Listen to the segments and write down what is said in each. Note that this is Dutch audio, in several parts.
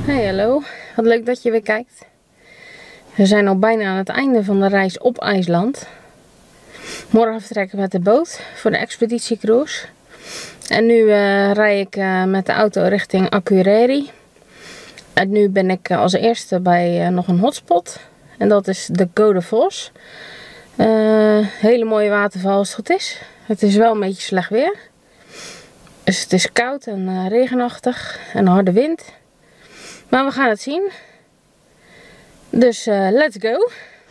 Hey, hallo. Wat leuk dat je weer kijkt. We zijn al bijna aan het einde van de reis op IJsland. Morgen vertrekken we met de boot voor de expeditiecruise. En nu rij ik met de auto richting Akureyri. En nu ben ik als eerste bij nog een hotspot. En dat is de Godafoss. Hele mooie waterval als het goed is. Het is wel een beetje slecht weer. Dus het is koud en regenachtig en een harde wind. Maar we gaan het zien. Dus let's go.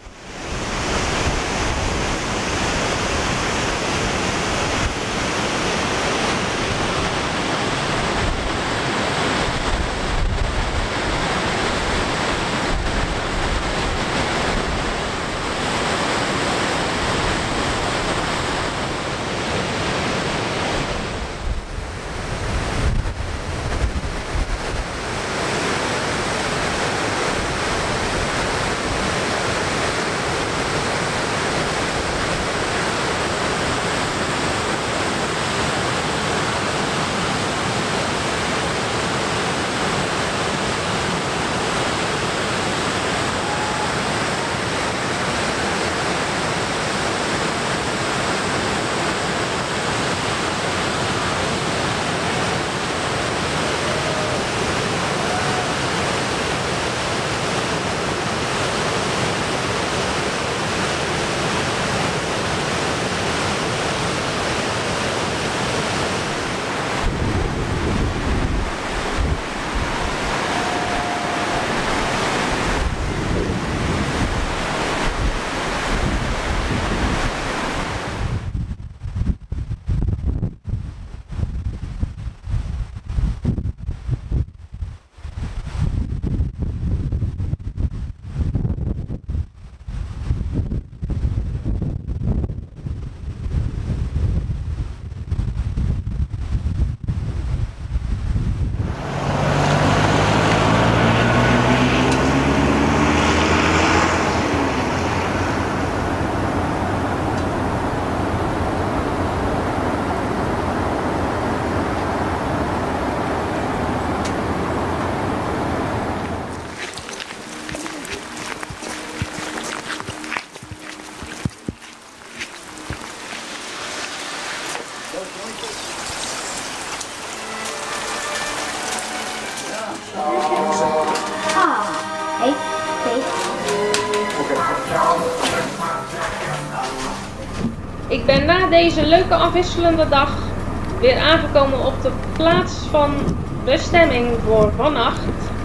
Ik ben na deze leuke afwisselende dag weer aangekomen op de plaats van bestemming voor vannacht.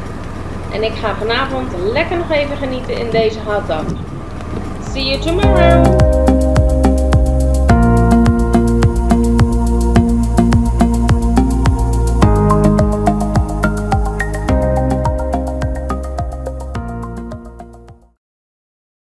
En ik ga vanavond lekker nog even genieten in deze hot tub. See you tomorrow!